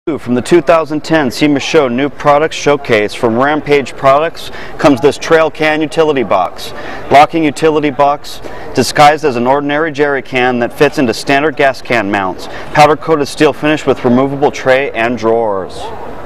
From the 2010 SEMA Show New Products Showcase from Rampage Products comes this TrailCan utility box. Locking utility box disguised as an ordinary jerry can that fits into standard gas can mounts. Powder coated steel finish with removable tray and drawers.